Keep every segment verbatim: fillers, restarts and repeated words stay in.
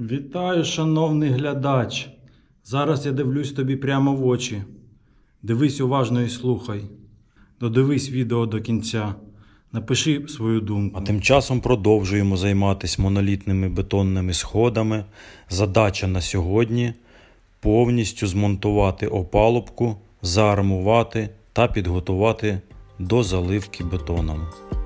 Вітаю, шановний глядач! Зараз я дивлюсь тобі прямо в очі. Дивись уважно і слухай. Додивись відео до кінця. Напиши свою думку. А тим часом продовжуємо займатися монолітними бетонними сходами. Задача на сьогодні – повністю змонтувати опалубку, заармувати та підготувати до заливки бетоном.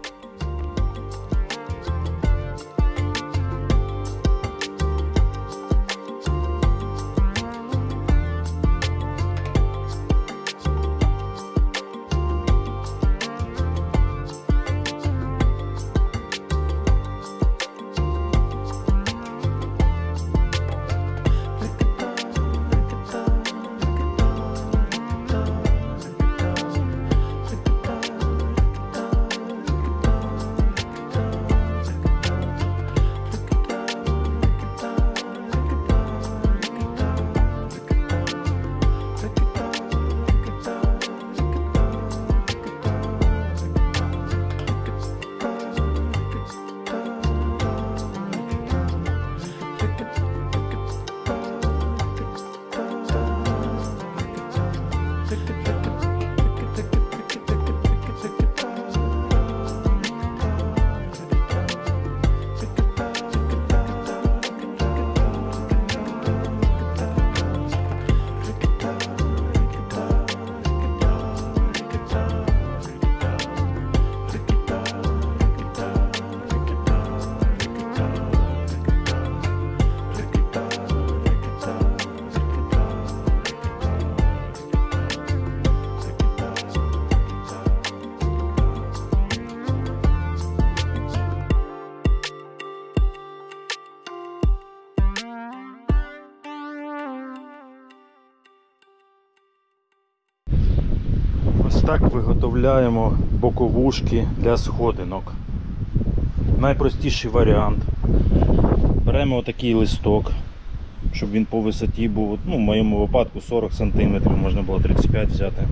Ось так виготовляємо боковушки для сходинок. Найпростіший варіант. Беремо отакий листок, щоб він по висоті був, ну, в моєму випадку сорок сантиметрів, можна було тридцять п'ять взяти.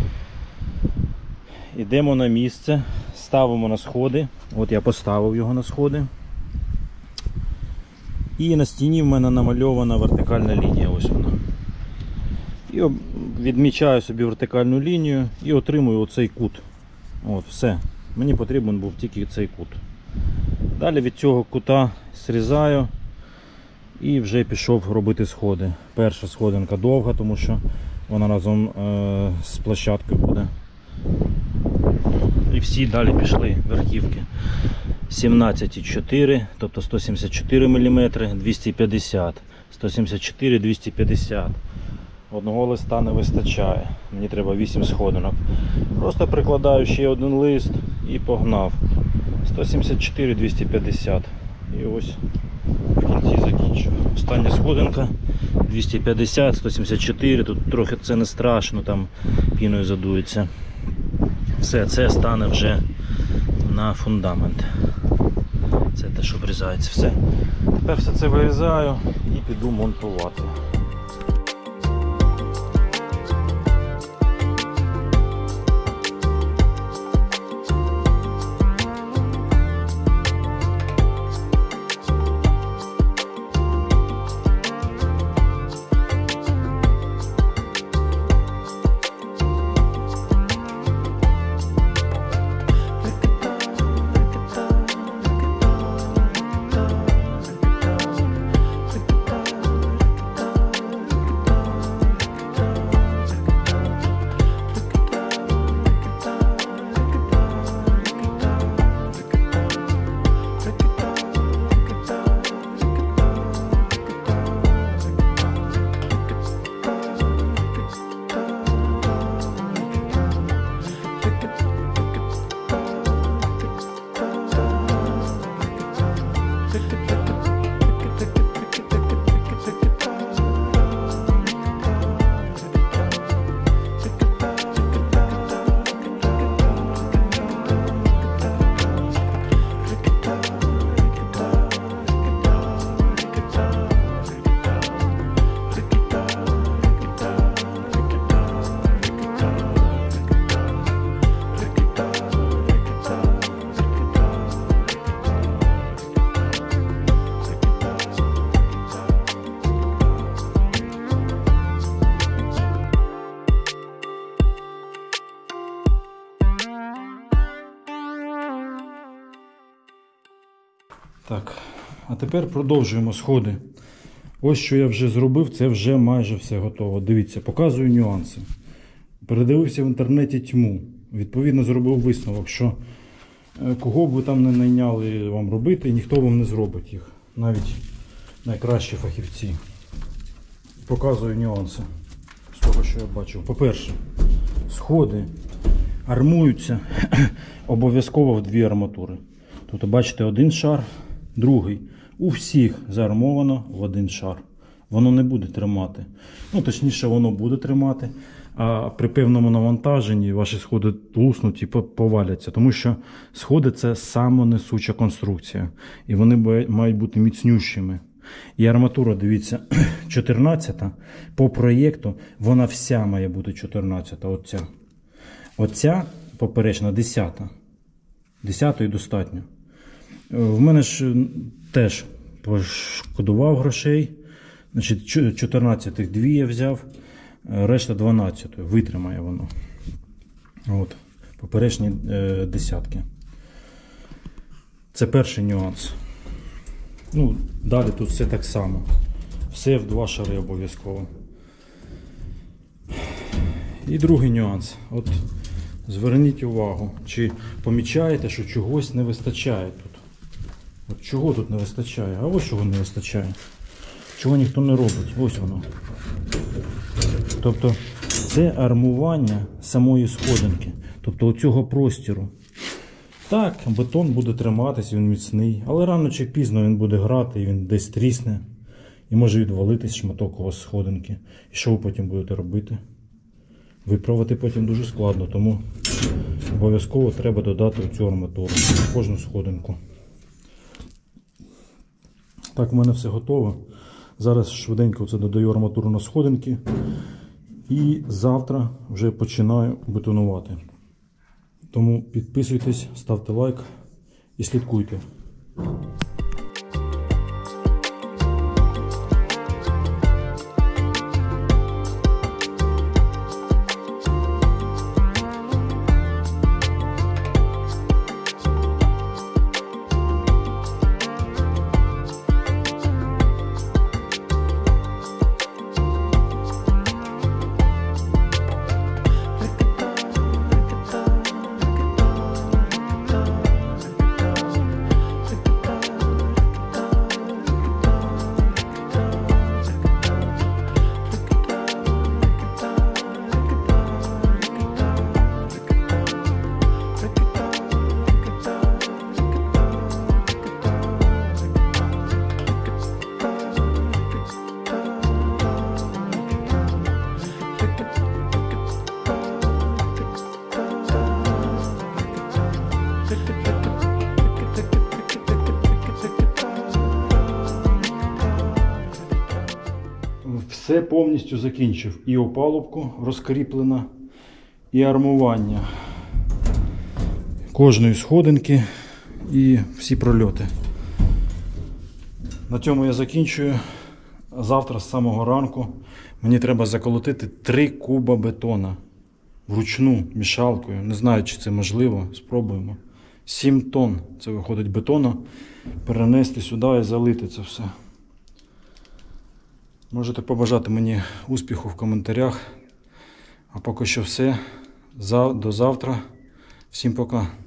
Йдемо на місце, ставимо на сходи. От я поставив його на сходи. І на стіні в мене намальована вертикальна лінія, ось вона. І відмічаю собі вертикальну лінію і отримую оцей кут. От, все. Мені потрібен був тільки цей кут. Далі від цього кута зрізаю і вже пішов робити сходи. Перша сходинка довга, тому що вона разом е з площадкою буде. І всі далі пішли верхівки. сімнадцять і чотири, тобто сто сімдесят чотири міліметри, двісті п'ятдесят, сто сімдесят чотири, двісті п'ятдесят. Одного листа не вистачає, мені треба вісім сходинок. Просто прикладаю ще один лист і погнав. сто сімдесят чотири, двісті п'ятдесят. І ось в кінці закінчу. Остання сходинка двісті п'ятдесят, сто сімдесят чотири, тут трохи це не страшно, там піною задується. Все, це стане вже на фундамент. Це те, що врізається. Все. Тепер все це вирізаю і піду монтувати. Так, а тепер продовжуємо сходи. Ось що я вже зробив, це вже майже все готово. Дивіться, показую нюанси. Передивився в інтернеті тьму. Відповідно, зробив висновок, що кого б ви там не найняли вам робити, ніхто вам не зробить їх. Навіть найкращі фахівці. Показую нюанси з того, що я бачив. По-перше, сходи армуються обов'язково в дві арматури. Тобто, бачите, один шар, другий. У всіх заармовано в один шар. Воно не буде тримати. Ну, точніше, воно буде тримати, а при певному навантаженні ваші сходи луснуть і поваляться. Тому що сходи – це самонесуча конструкція. І вони мають бути міцнющими. І арматура, дивіться, чотирнадцята. По проєкту вона вся має бути чотирнадцята. Оця. Оця поперечна десята. десятої достатньо. В мене ж теж пошкодував грошей. Значить, чотирнадцятих дві я взяв, решта дванадцятої. Витримає воно. От. Поперечні е, десятки. Це перший нюанс. Ну, далі тут все так само. Все в два шари обов'язково. І другий нюанс. От зверніть увагу, чи помічаєте, що чогось не вистачає тут. От чого тут не вистачає? А ось чого не вистачає. Чого ніхто не робить. Ось воно. Тобто це армування самої сходинки. Тобто оцього простіру. Так, бетон буде триматись, він міцний. Але рано чи пізно він буде грати, і він десь трісне. І може відвалитись шматок у вас сходинки. І що ви потім будете робити? Виправити потім дуже складно, тому обов'язково треба додати цю арматуру в кожну сходинку. Так, у мене все готово. Зараз швиденько це додаю арматуру на сходинки. І завтра вже починаю бетонувати. Тому підписуйтесь, ставте лайк і слідкуйте. Все повністю закінчив. І опалубку розкріплено, і армування кожної сходинки, і всі прольоти. На цьому я закінчую. Завтра з самого ранку мені треба заколотити три куба бетона. Вручну, мішалкою. Не знаю, чи це можливо. Спробуємо. сім тонн це виходить бетону. Перенести сюди і залити це все. Можете побажати мені успіху в коментарях. А поки що все. До завтра. Всім пока.